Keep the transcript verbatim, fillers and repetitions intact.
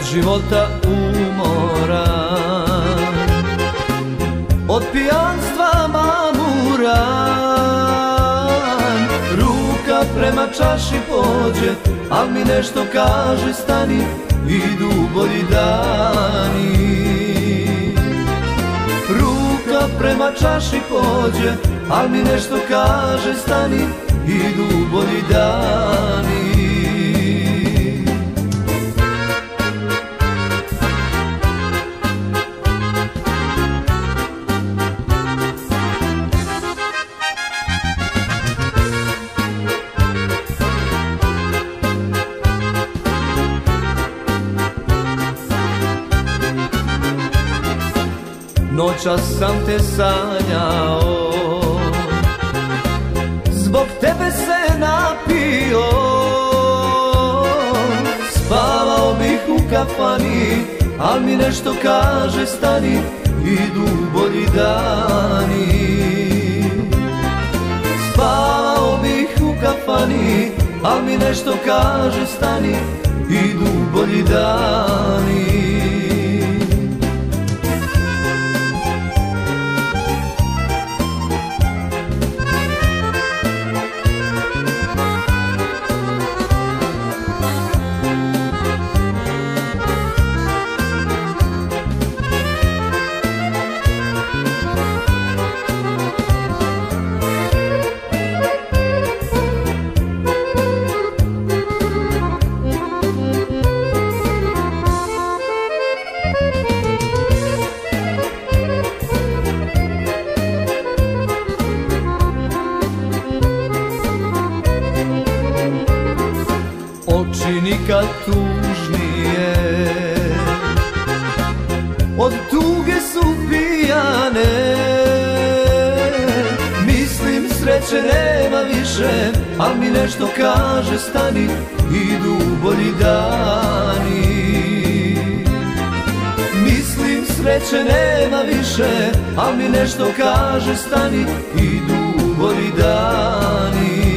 života umoran, od pijanstva mamuran. Ruka prema čaši pođe, al mi nešto kaže stani, idu bolji dani. Ruka prema čaši pođe, al mi nešto kaže stani, idu bolji dani. Noćas sam te sanjao, zbog tebe se napio. Spavao bih u kafani, al mi nešto kaže stani, idu bolji dani. Spavao bih u kafani, al mi nešto kaže stani, idu bolji dani. Oči nikad tužnije od tuge su pijane. Mislim sreće nema više, al mi nešto kaže stani, idu bolji dani. Mislim sreće nema više, al mi nešto kaže stani, idu bolji dani.